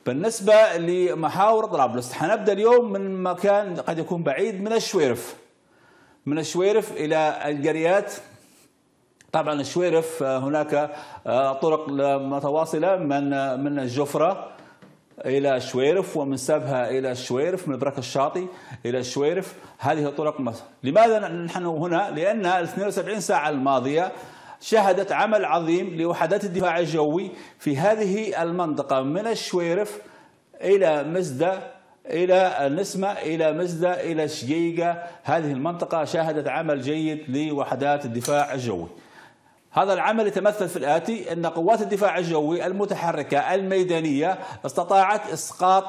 بالنسبة لمحاور طرابلس حنبدأ اليوم من مكان قد يكون بعيد من الشويرف. من الشويرف إلى القريات. طبعا الشويرف هناك طرق متواصلة من الجفرة إلى الشويرف، ومن سبها إلى الشويرف، من برك الشاطئ إلى الشويرف. هذه طرق لماذا نحن هنا؟ لأن ال 72 ساعة الماضية شهدت عمل عظيم لوحدات الدفاع الجوي في هذه المنطقة من الشويرف إلى مزدة إلى النسمة إلى مزدة إلى شقيقة. هذه المنطقة شهدت عمل جيد لوحدات الدفاع الجوي. هذا العمل يتمثل في الآتي: أن قوات الدفاع الجوي المتحركة الميدانية استطاعت إسقاط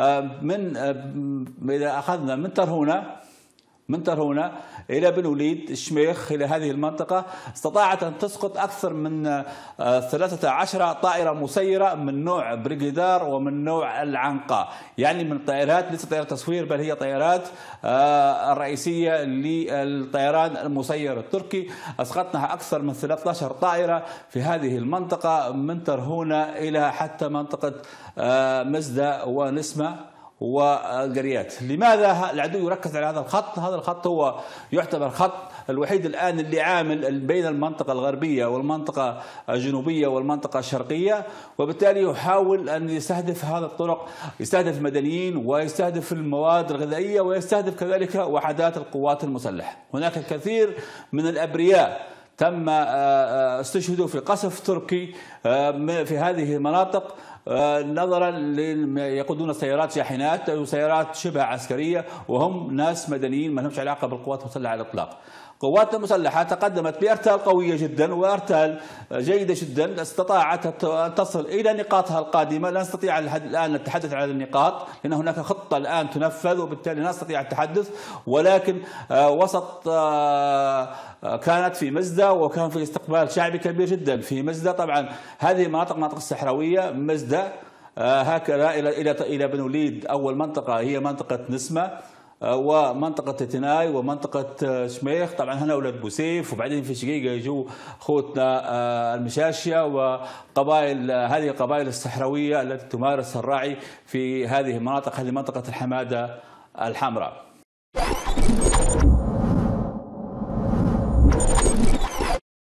إذا أخذنا من ترهونة إلى بن وليد الشميخ إلى هذه المنطقة، استطاعت أن تسقط أكثر من 13 طائرة مسيرة من نوع بريغيدار ومن نوع العنقاء، يعني من طائرات ليست طائرات تصوير بل هي طائرات الرئيسية للطيران المسير التركي. أسقطناها أكثر من 13 طائرة في هذه المنطقة من ترهونة إلى حتى منطقة مزدة ونسمة والقريات. لماذا العدو يركز على هذا الخط؟ هذا الخط هو يعتبر خط الوحيد الآن اللي عامل بين المنطقة الغربية والمنطقة الجنوبية والمنطقة الشرقية، وبالتالي يحاول أن يستهدف هذا الطرق، يستهدف المدنيين ويستهدف المواد الغذائية ويستهدف كذلك وحدات القوات المسلحة. هناك الكثير من الأبرياء تم استشهدوا في قصف تركي في هذه المناطق نظرا يقودون سيارات شاحنات أو سيارات شبه عسكرية، وهم ناس مدنيين ما لهمش علاقة بالقوات المسلحة على الإطلاق. قواتنا المسلحة تقدمت بأرتال قوية جدا وأرتال جيدة جدا، استطاعت أن تصل إلى نقاطها القادمة. لا نستطيع الآن نتحدث عن النقاط لأن هناك خطة الآن تنفذ وبالتالي لا نستطيع التحدث، ولكن وسط كانت في مزدة وكان في استقبال شعبي كبير جدا في مزدة. طبعا هذه مناطق الصحراوية مزدة هكذا إلى بن وليد. أول منطقة هي منطقة نسمة ومنطقة تتناي ومنطقة شميخ. طبعا هنا أولاد بوسيف، وبعدين في شقيقة يجوا خوتنا المشاشية وقبائل، هذه القبائل الصحراوية التي تمارس الرعي في هذه المناطق، هذه منطقة الحمادة الحمراء.